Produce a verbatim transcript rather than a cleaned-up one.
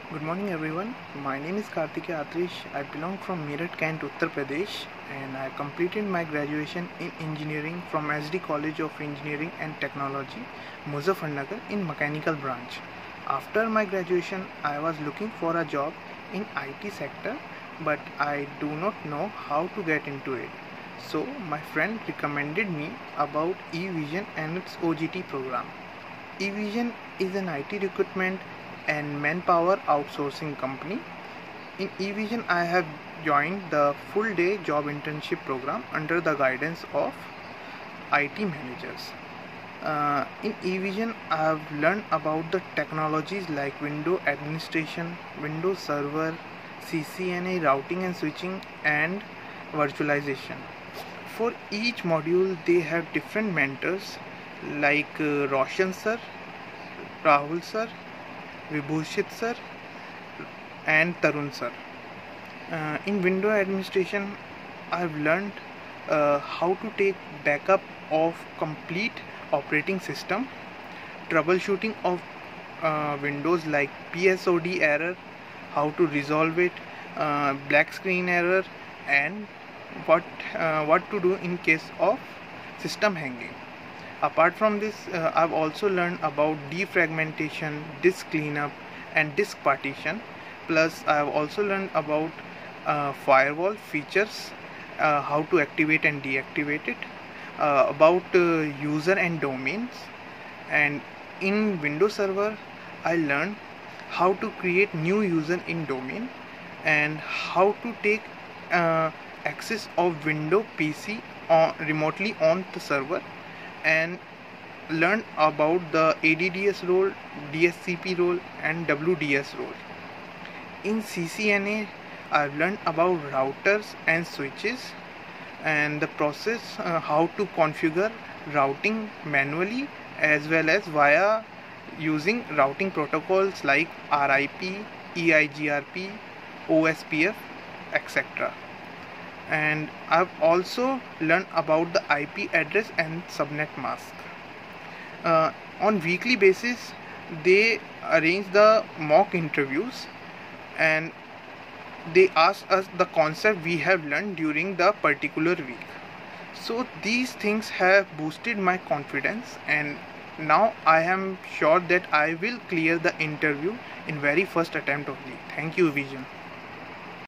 Good morning everyone. My name is Kartikeya Atrish. I belong from Meerut, Kent, Uttar Pradesh, and I completed my graduation in engineering from S D College of Engineering and Technology, Muzaffarnagar in mechanical branch. After my graduation, I was looking for a job in I T sector, but I do not know how to get into it. So my friend recommended me about eVision and its O G T program. eVision is an I T recruitment and manpower outsourcing company. In eVision, I have joined the full day job internship program under the guidance of I T managers. Uh, in eVision, I have learned about the technologies like Windows administration, Windows Server, C C N A routing and switching, and virtualization. For each module, they have different mentors like uh, Roshan sir, Rahul sir, Vibhushit sir, and Tarun sir. Uh, in window administration, I've learned uh, how to take backup of complete operating system, troubleshooting of uh, windows like P S O D error, how to resolve it, uh, black screen error, and what uh, what to do in case of system hanging. Apart from this, uh, I've also learned about defragmentation, disk cleanup, and disk partition. Plus, I've also learned about uh, firewall features, uh, how to activate and deactivate it, uh, about uh, user and domains. And in Windows Server, I learned how to create new user in domain and how to take uh, access of Windows P C on, remotely on the server, and learn about the A D D S role, D S C P role, and W D S role. In C C N A, I've learned about routers and switches and the process uh, how to configure routing manually as well as via using routing protocols like R I P, E I G R P, O S P F, et cetera. And I've also learned about the I P address and subnet mask. Uh, on weekly basis, they arrange the mock interviews and they ask us the concept we have learned during the particular week. So these things have boosted my confidence, and now I am sure that I will clear the interview in very first attempt only. Thank you, Vision.